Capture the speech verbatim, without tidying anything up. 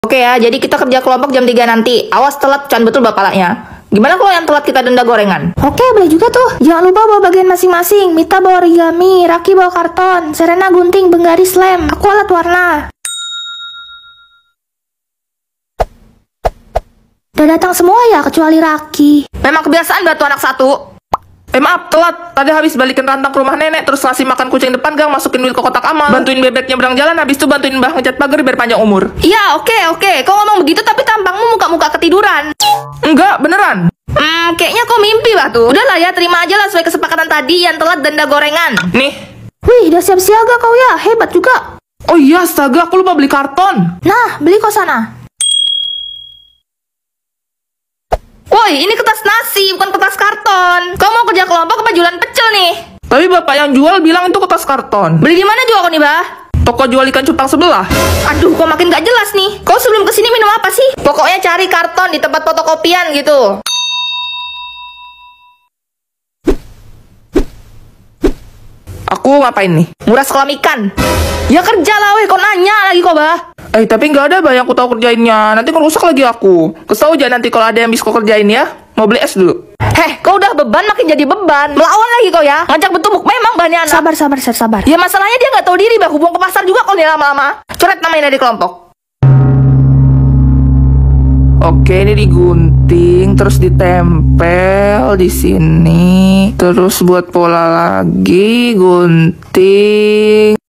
Oke ya, jadi kita kerja kelompok jam tiga nanti. Awas telat, can betul bapaknya. Gimana kalau yang telat kita denda gorengan? Oke, boleh juga tuh. Jangan lupa bawa bagian masing-masing. Mita bawa origami, Raki bawa karton, Serena gunting, Benggaris lem, aku alat warna. Udah datang semua ya, kecuali Raki. Memang kebiasaan batu anak satu. Eh maaf, telat. Tadi habis balikin rantang ke rumah nenek, terus ngasih makan kucing depan gang, masukin Will ke kotak amal, bantuin bebek nyebrang jalan, habis itu bantuin mbah ngecat pagar biar panjang umur. Iya, oke, oke. Kau ngomong begitu tapi tampangmu muka-muka ketiduran. Enggak, beneran. Hmm, kayaknya kau mimpi, Batu. Udahlah ya, terima aja lah sesuai kesepakatan tadi yang telat denda gorengan. Nih. Wih, udah siap siaga kau ya, hebat juga. Oh iya, astaga, aku lupa beli karton. Nah, beli kau sana. Woi, ini kertas nasi, bukan kertas karton. Kau mau kerja kelompok apa jualan pecel nih? Tapi bapak yang jual bilang itu kertas karton. Beli di mana juga kau nih, Bah? Toko jual ikan cupang sebelah. Aduh, kok makin gak jelas nih. Kau sebelum kesini minum apa sih? Pokoknya cari karton di tempat fotokopian gitu. Aku ngapain nih? Nguras kolam ikan. Ya kerja lah, weh. Kau nanya lagi kok, Bah. Eh, tapi nggak ada bah yang aku tahu kerjainnya. Nanti ngerusak lagi aku. Kesel aja nanti kalau ada yang bisa kau kerjain ya. Mau beli es dulu. Heh, kau udah beban makin jadi beban. Melawan lagi kau ya. Ngajak betumuk memang banyak anak. Sabar, sabar, sabar, sabar. Ya masalahnya dia nggak tahu diri, Bah. Hubung ke pasar juga kau nih lama-lama. Coret namanya dari kelompok. Oke, ini digunting, terus ditempel di sini. Terus buat pola lagi, gunting.